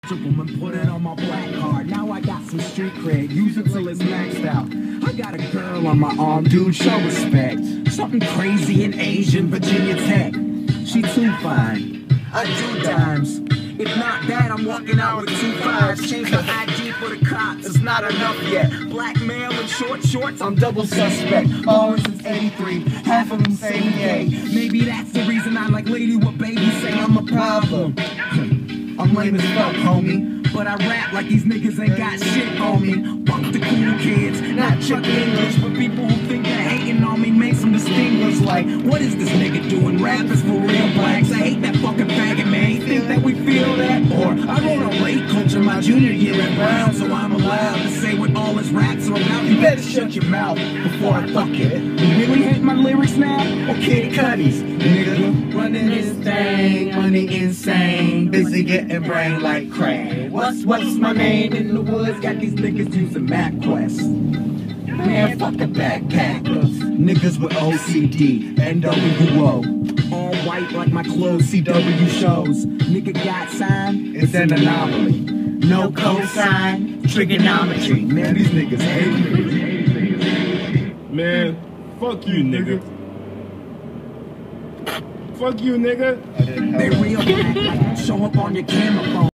and put it on my black card. Now I got some street cred, use it till it's maxed out. I got a girl on my arm, dude, show respect. Something crazy in Asian Virginia Tech. She too fine, I do dimes. If not that, I'm walking out with 2 5s. Change the ID for the cops, it's not enough yet. Black male in short shorts, I'm double suspect. Always since 83, half of them say yay. Maybe that's the reason I like lady what babies say I'm a problem. I'm lame as fuck, homie, but I rap like these niggas ain't got shit on me. Fuck the cool kids, not Chuck English, but people who think they're hating on me make some distinguish. Like, what is this nigga doing? Rap is for real blacks. I hate that fucking faggot, man. You think that we feel that? Or I wrote on rape culture my junior year at Brown, so I'm allowed to say what all his raps are about. You better shut your mouth before I fuck it. You really hate my lyrics now? Or Kid Cudi's? Nigga, running this thing, money insane, busy getting brain like crack. What's my name in the woods? Got these niggas using MapQuest. Man, fuck the backpackers. Niggas with OCD, NWO. All white like my clothes, CW shows. Nigga got signed, it's an anomaly. No cosign, trigonometry. Man, these niggas hate me. Man, fuck you, nigga. Fuck you, nigga. They real black, like show up on your camera phone.